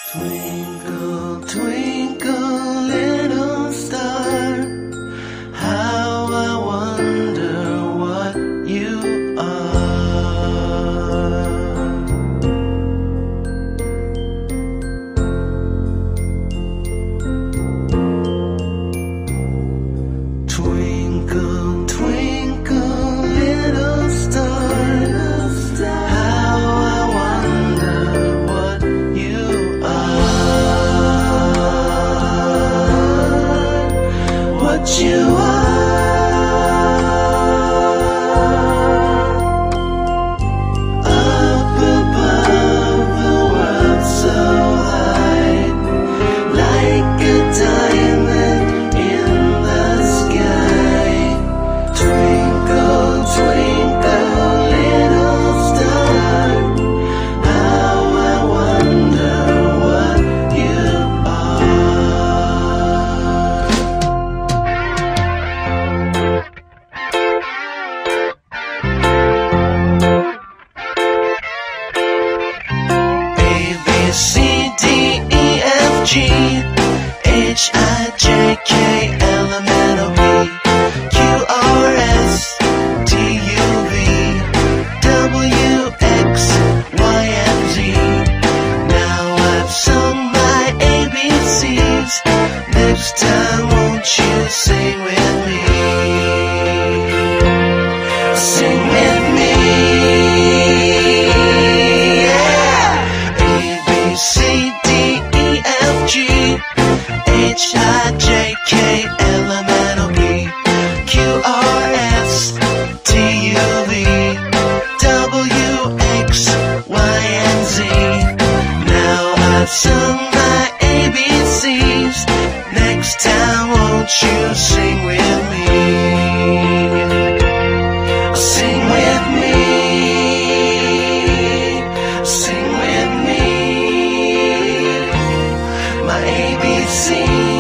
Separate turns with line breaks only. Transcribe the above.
Twinkle, twinkle, little star, how I wonder what you are. Twinkle, twinkle, little star, how I wonder what you are. What you are. Up above the world so high, like a diamond in the sky. Twinkle, twinkle, little star, how I wonder what you are. A, B, C, D, E, F, G, H, I, J, K, L, M, N, O, P, Q, R, S, T, U, V, W, X, Y, and Z. Now I've sung my ABCs. Next time won't you sing with me? Sing with me. Yeah. A, B, C, D, E, F, G, H, I, J, K, L, M, N, O, P, Q, R, S, T, U, V, W, X, Y, and Z. Now I've sung my ABCs. Next time won't you sing with me? Sing with me. Sing with me. My ABCs.